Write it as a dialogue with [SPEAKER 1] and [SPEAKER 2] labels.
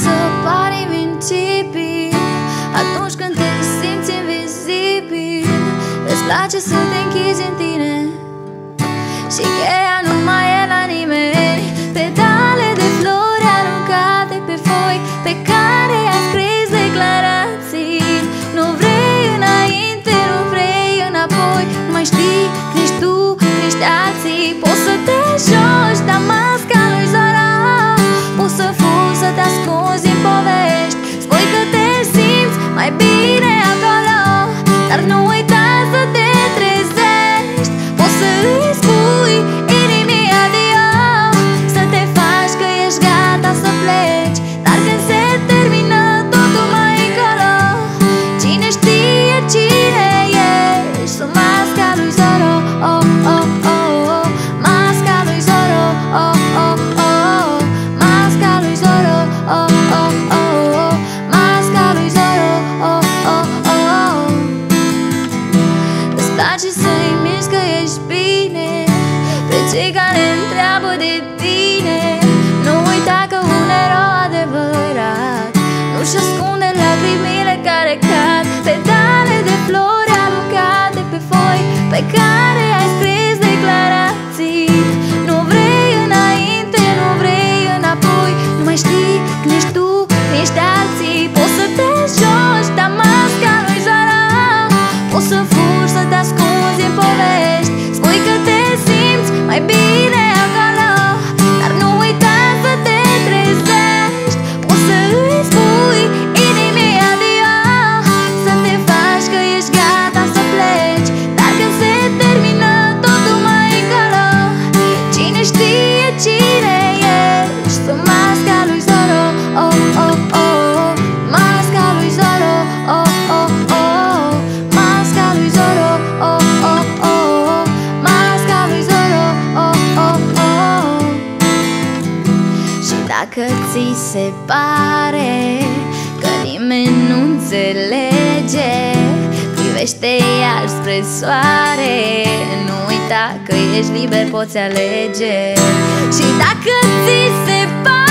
[SPEAKER 1] să pari invincibil atunci când te simți invizibil. Îți place să te închizi în tine și cheia nu mai e la nimeni. Petale de flori aruncate pe foi pe care ai scris declarații. Nu vrei înainte, nu vrei înapoi. Nu mai știi că ești tu, că ești alții. Poți să te joci, dar masca lui Zara. Poți să fugi, să te ascunzi în povești. Spui că te simți mai bine acolo, dar nu uita să te trezești. Poți să îi spui inimii adio, să te faci că ești gata să pleci. Dar când se termină totul mai încolo, cine știe cine ești? Sunt masca lui Zorro, oh, oh, oh, oh. Masca lui Zorro, oh, oh, oh. Masca lui Zorro, oh, oh, oh. Masca lui Zorro, oh, oh, oh. Îți place să-i miști că ești bine pe cei care întreabă de tine. Nu uita că un erou adevărat nu-și ascunde lacrimile care cad. Petale de flori aruncate pe foi pe care ai scris declarații. Nu vrei înainte, nu vrei înapoi. Nu mai știi când ești tu, când ești alții. Poți să te joci, dar masca lui Zara. Poți să fugi, să te ascunzi în povești. Spui că te simți mai bine acolo, dar nu uita să te trezești. Poți să îi spui inimii adio, să te faci că ești gata să pleci. Dar când se termină totul mai încolo, cine știe cine ești? Sunt masca lui Zorro, oh, oh, oh. Masca lui Zorro, oh, oh, oh. Masca lui Zorro, oh, oh, oh. Masca lui Zorro, oh, oh, oh. Și dacă ți se pare că nimeni nu înțelege, privește iar spre soare. Nu uita că ești liber, poți alege. Și dacă ți se pare